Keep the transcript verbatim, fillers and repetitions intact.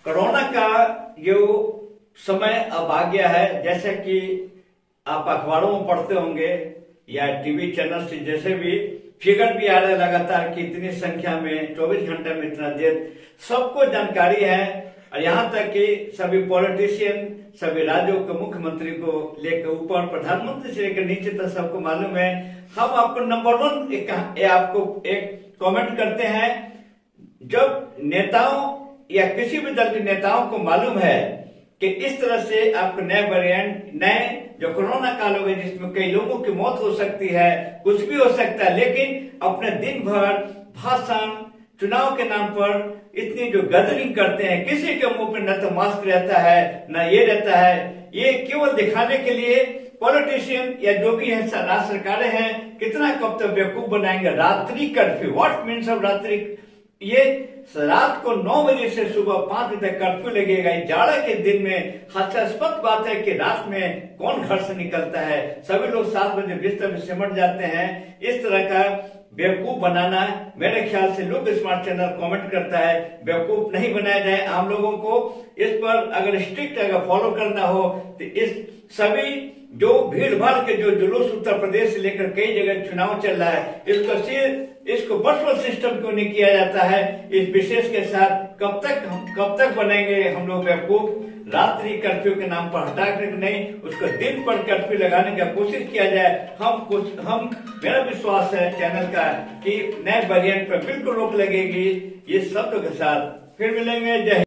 Corona का जो समय अब आ गया है, जैसे कि आप अखबारों में पढ़ते होंगे या टीवी चैनल से जैसे भी फिगर भी आ रहा है लगातार कि इतनी संख्या में चौबीस घंटे में इतना डेथ, सबको जानकारी है। और यहाँ तक कि सभी पॉलिटिशियन, सभी राज्यों के मुख्यमंत्री को लेकर ऊपर प्रधानमंत्री से लेकर नीचे तक सबको मालूम है। हम आपको नंबर वन एक, आपको एक कमेंट करते हैं, जब नेताओं या किसी भी दल के नेताओं को मालूम है कि इस तरह से आपको नए वेरिएंट, नए जो कोरोना काल हो गए जिसमें कई लोगों की मौत हो सकती है, कुछ भी हो सकता है, लेकिन अपने दिन भर भाषण, चुनाव के नाम पर इतनी जो गदरिंग करते हैं, किसी के मुंह पे न तो मास्क रहता है न ये रहता है, ये केवल दिखाने के लिए पॉलिटिशियन या जो भी है राज्य सरकारें हैं कितना कब तक बेवकूफ बनाएंगे। रात्रि कर्फ्यू, व्हाट मीन्स ऑफ रात्रि, ये रात को नौ बजे से सुबह पांच बजे तक कर्फ्यू लगेगा। जाड़ा के दिन में हास्यास्पद बात है कि रात में कौन घर से निकलता है, सभी लोग सात बजे बिस्तर में सिमट जाते हैं। इस तरह का बेवकूफ बनाना, मेरे ख्याल से लोग स्मार्ट चैनल कमेंट करता है, बेवकूफ नहीं बनाया जाए आम लोगों को। इस पर अगर स्ट्रिक्ट अगर फॉलो करना हो तो इस सभी जो भीड़ भाड़ के जो जुलूस उत्तर प्रदेश से लेकर कई जगह चुनाव चल रहा है, इसको सिर्फ इसको वर्चुअल सिस्टम क्यों नहीं किया जाता है, इस विशेष के साथ कब तक कब तक बनेंगे हम लोग बेवकूफ। रात्रि कर्फ्यू के नाम पर हटा कर नहीं, उसको दिन पर कर्फ्यू लगाने का कोशिश किया जाए। हम कुछ हम मेरा विश्वास है चैनल का कि नए वेरिएंट पर बिल्कुल रोक लगेगी। ये शब्द के साथ फिर मिलेंगे। जय